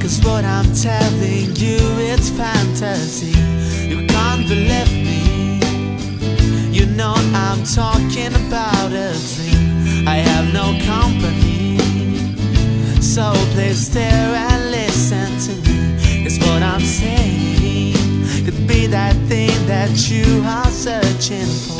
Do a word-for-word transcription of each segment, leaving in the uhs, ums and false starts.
'cause what I'm telling you, it's fantasy. You can't believe me. You know I'm talking about a dream. I have no company, so please stare and listen to me. 'Cause what I'm saying could be that thing that you are searching for.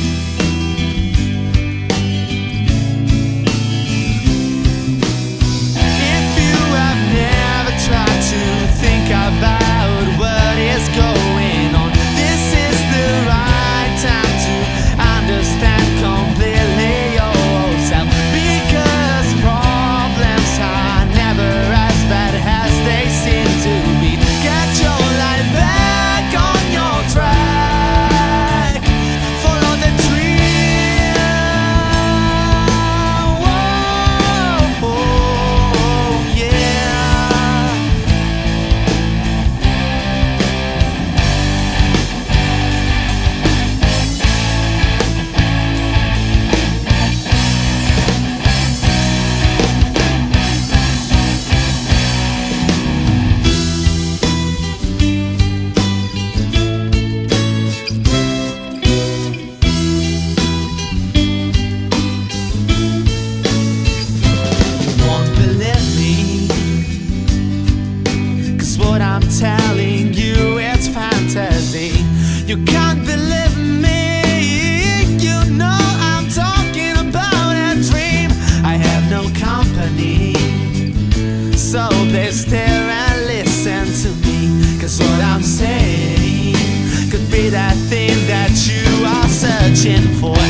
Telling you it's fantasy. You can't believe me. You know I'm talking about a dream. I have no company, so please stare and listen to me. 'Cause what I'm saying could be that thing that you are searching for.